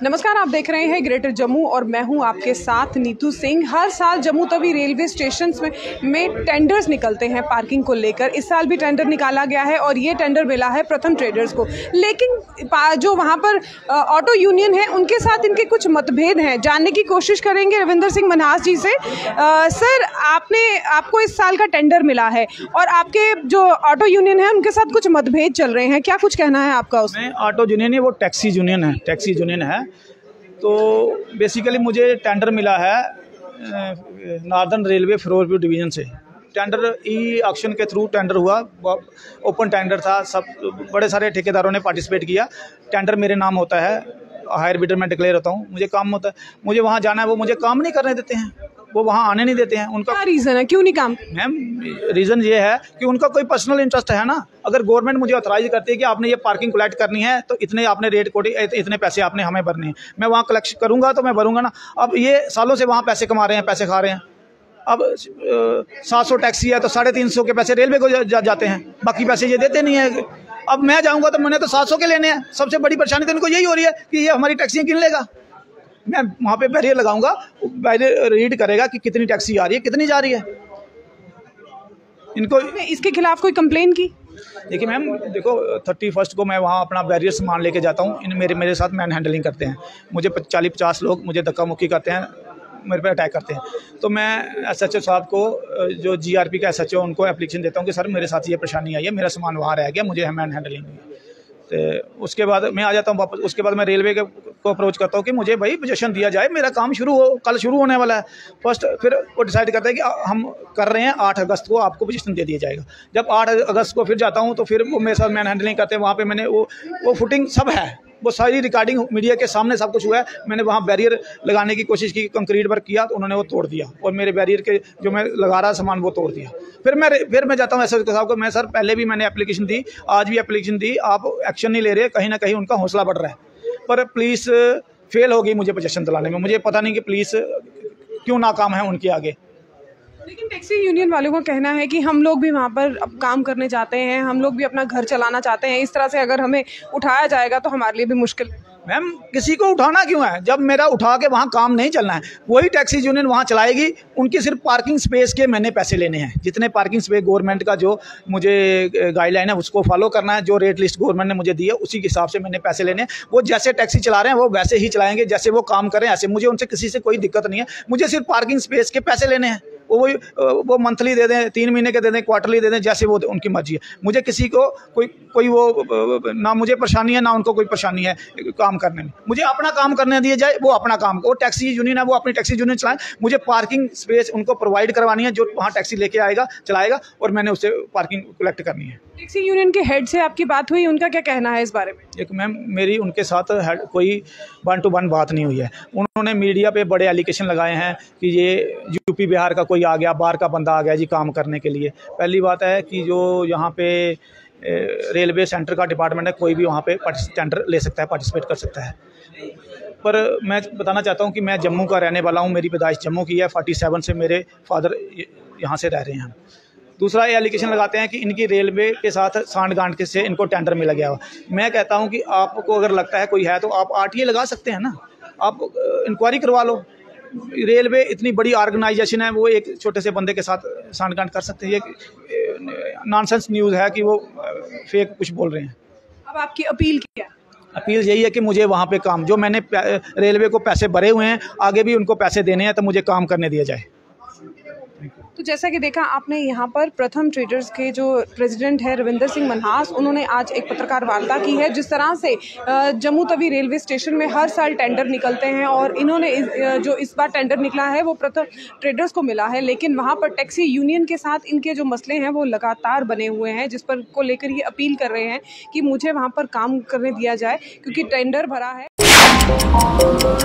नमस्कार, आप देख रहे हैं ग्रेटर जम्मू और मैं हूं आपके साथ नीतू सिंह। हर साल जम्मू तवी रेलवे स्टेशन में टेंडर्स निकलते हैं पार्किंग को लेकर। इस साल भी टेंडर निकाला गया है और ये टेंडर मिला है प्रथम ट्रेडर्स को। लेकिन जो वहां पर ऑटो यूनियन है उनके साथ इनके कुछ मतभेद हैं। जानने की कोशिश करेंगे रविंदर सिंह मनहास जी से। सर, आपको इस साल का टेंडर मिला है और आपके जो ऑटो यूनियन है उनके साथ कुछ मतभेद चल रहे हैं, क्या कुछ कहना है आपका उसमें? ऑटो यूनियन है वो टैक्सी यूनियन है। तो बेसिकली मुझे टेंडर मिला है नॉर्दर्न रेलवे फिरोजपुर डिवीज़न से। टेंडर ई ऑक्शन के थ्रू टेंडर हुआ, ओपन टेंडर था, सब बड़े सारे ठेकेदारों ने पार्टिसिपेट किया। टेंडर मेरे नाम होता है, हायर बिडर में डिक्लेयर होता हूँ, मुझे काम होता है, मुझे वहाँ जाना है, वो मुझे काम नहीं करने देते हैं, वो वहाँ आने नहीं देते हैं। उनका क्या रीज़न है, क्यों नहीं काम? मैम, रीज़न ये है कि उनका कोई पर्सनल इंटरेस्ट है ना। अगर गवर्नमेंट मुझे ऑथराइज करती है कि आपने ये पार्किंग कलेक्ट करनी है तो इतने आपने रेट कोड, इतने पैसे आपने हमें भरने हैं, मैं वहाँ कलेक्ट करूँगा तो मैं भरूँगा ना। अब ये सालों से वहाँ पैसे कमा रहे हैं, पैसे खा रहे हैं। अब 700 टैक्सी है तो 350 के पैसे रेलवे को जाते हैं, बाकी पैसे ये देते नहीं है। अब मैं जाऊँगा तो मैंने तो 700 के लेने हैं। सबसे बड़ी परेशानी तो इनको यही हो रही है कि ये हमारी टैक्सियाँ किन लेगा। मैं वहाँ पे बैरियर लगाऊंगा, बैरियर रीड करेगा कि कितनी टैक्सी आ रही है, कितनी जा रही है। इनको इसके खिलाफ कोई कंप्लेन की? देखिए मैम, देखो 31 को मैं वहाँ अपना बैरियर सामान लेके जाता हूँ। इन मेरे साथ मैन हैंडलिंग करते हैं, मुझे 40-50 लोग मुझे धक्का मुक्की करते हैं, मेरे पे अटैक करते हैं। तो मैं SHO साहब को, जो GRP का SHO, उनको एप्लीकेशन देता हूँ कि सर मेरे साथ ये परेशानी आई है, मेरा सामान वहाँ रह गया, मुझे मैन हैंडलिंग हुई। तो उसके बाद मैं आ जाता हूँ वापस। उसके बाद मैं रेलवे को अप्रोच करता हूँ कि मुझे भाई पोजीशन दिया जाए, मेरा काम कल शुरू होने वाला है फर्स्ट। फिर वो डिसाइड करता है कि हम कर रहे हैं 8 अगस्त को आपको पोजीशन दे दिया जाएगा। जब 8 अगस्त को फिर जाता हूँ तो फिर वो मेरे साथ मैन हैंडलिंग करते हैं। वहाँ पे मैंने वो फुटिंग सब है, वो सारी रिकॉर्डिंग मीडिया के सामने सब कुछ हुआ है। मैंने वहाँ बैरियर लगाने की कोशिश की, कंक्रीट वर्क किया तो उन्होंने वो तोड़ दिया, और मेरे बैरियर के जो मैं लगा रहा सामान वो तोड़ दिया। फिर मैं जाता हूँ SHO साहब को, मैं सर पहले भी मैंने एप्लीकेशन दी, आज भी एप्लीकेशन दी, आप एक्शन नहीं ले रहे, कहीं ना कहीं उनका हौसला बढ़ रहा है। पर पुलिस फेल हो गई मुझे पोजीशन दिलाने में। मुझे पता नहीं कि पुलिस क्यों नाकाम है उनके आगे। लेकिन टैक्सी यूनियन वालों का कहना है कि हम लोग भी वहाँ पर अब काम करने जाते हैं, हम लोग भी अपना घर चलाना चाहते हैं, इस तरह से अगर हमें उठाया जाएगा तो हमारे लिए भी मुश्किल है। मैम, किसी को उठाना क्यों है? जब मेरा उठा के वहाँ काम नहीं चलना है, वही टैक्सी यूनियन वहाँ चलाएगी। उनकी सिर्फ पार्किंग स्पेस के मैंने पैसे लेने हैं। जितने पार्किंग स्पेस गवर्नमेंट का जो मुझे गाइडलाइन है उसको फॉलो करना है, जो रेट लिस्ट गवर्नमेंट ने मुझे दी है उसी के हिसाब से मैंने पैसे लेने हैं। वो जैसे टैक्सी चला रहे हैं वो वैसे ही चलाएंगे, जैसे वो काम करें ऐसे। मुझे उनसे किसी से कोई दिक्कत नहीं है, मुझे सिर्फ पार्किंग स्पेस के पैसे लेने हैं। वो मंथली दे दें, 3 महीने के दे दें, क्वार्टरली दे दें, जैसे वो उनकी मर्जी है। मुझे किसी को कोई वो ना मुझे परेशानी है ना उनको कोई परेशानी है काम करने में। मुझे अपना काम करने दिया जाए, वो अपना काम, वो टैक्सी यूनियन है वो अपनी टैक्सी यूनियन चलाएं। मुझे पार्किंग स्पेस उनको प्रोवाइड करवानी है, जो वहाँ टैक्सी लेके आएगा चलाएगा, और मैंने उससे पार्किंग कलेक्ट करनी है। टैक्सी यूनियन के हेड से आपकी बात हुई, उनका क्या कहना है इस बारे में? एक मैम, मेरी उनके साथ कोई 1 to 1 बात नहीं हुई है। उन्होंने मीडिया पे बड़े एलिगेशन लगाए हैं कि ये यूपी बिहार का कोई आ गया, बाहर का बंदा आ गया जी काम करने के लिए। पहली बात है कि जो यहाँ पे रेलवे सेंटर का डिपार्टमेंट है, कोई भी वहाँ पे टेंडर ले सकता है, पार्टिसिपेट कर सकता है। पर मैं बताना चाहता हूँ कि मैं जम्मू का रहने वाला हूँ, मेरी पैदाइश जम्मू की है। 47 से मेरे फादर यहाँ से रह रहे हैं। दूसरा ये एलिगेशन लगाते हैं कि इनकी रेलवे के साथ सांठ-गांठ के से इनको टेंडर मिला गया हो। मैं कहता हूं कि आपको अगर लगता है कोई है तो आप RTA लगा सकते हैं ना, आप इंक्वायरी करवा लो। रेलवे इतनी बड़ी ऑर्गेनाइजेशन है, वो एक छोटे से बंदे के साथ सांठ-गांठ कर सकते हैं। ये नॉनसेंस न्यूज़ है कि वो फेक कुछ बोल रहे हैं। अब आपकी अपील क्या है? अपील यही है कि मुझे वहाँ पे काम, जो मैंने रेलवे को पैसे भरे हुए हैं, आगे भी उनको पैसे देने हैं, तो मुझे काम करने दिया जाए। तो जैसा कि देखा आपने, यहाँ पर प्रथम ट्रेडर्स के जो प्रेसिडेंट है रविंदर सिंह मनहास, उन्होंने आज एक पत्रकार वार्ता की है। जिस तरह से जम्मू तवी रेलवे स्टेशन में हर साल टेंडर निकलते हैं और इन्होंने जो इस बार टेंडर निकला है वो प्रथम ट्रेडर्स को मिला है, लेकिन वहाँ पर टैक्सी यूनियन के साथ इनके जो मसले हैं वो लगातार बने हुए हैं, जिस पर को लेकर ये अपील कर रहे हैं कि मुझे वहाँ पर काम करने दिया जाए क्योंकि टेंडर भरा है।